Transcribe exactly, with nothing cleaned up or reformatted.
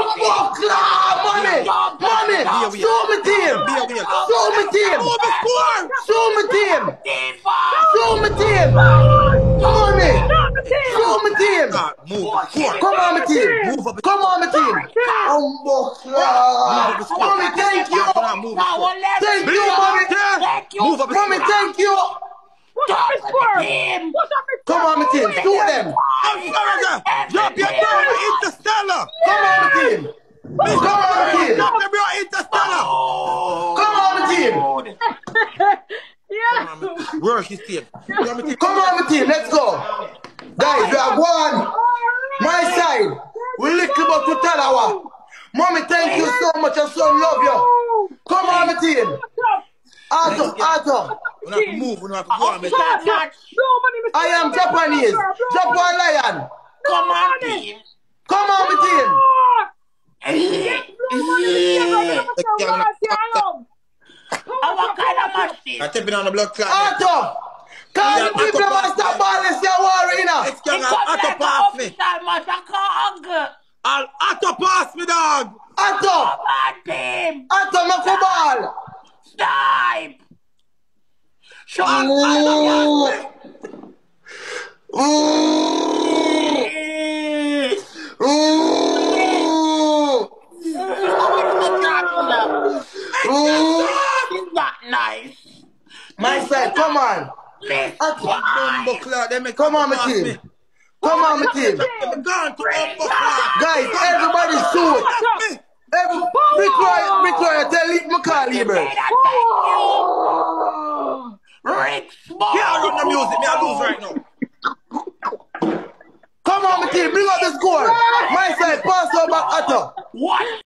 Bumbo clap, mommy. Mommy, show me team. Show me team. Show me team. Show me team. Mommy. Show me team. Come on, my team. Come on, my team. Bumbo clap. Mommy, thank you. Thank you, mommy. Move up, mommy, thank you. What's up, Miss Squirm? What's up, Miss Come on, my team. Shoot them. Drop your bro, Interstellar. Come on, my team. Come on, my team. Drop your bro, Interstellar. Come on, my team. Yeah. Where is she team? Come on, my team. Let's go. Guys, we are one. My side. We little about to tell our. Mommy, thank you so much. Your son love you. Come on, my team. Arthur, Arthur. We don't have to move. We don't have to go on, man. I am Japanese. Japan Lion. Come on, team. Come on, my team. What kind of machine? I'm tapping on the blood clot. Arthur. Can the people master balance your war, you know? It's going to auto pass me. I'll auto pass me, dog. Arthur. Come on, team. Arthur, no football. Stop. Show Ooh. Ooh. Ooh. Ooh. It's not nice. My side, come on. Come on, my team. Come on, my team. Guys, everybody shoot. Every, Victoria, Victoria, tell Lee McCall, Rick Small. Can't run the music, me I lose right now. Come on, my team, bring up the score. My side, pass over back, Otto. What?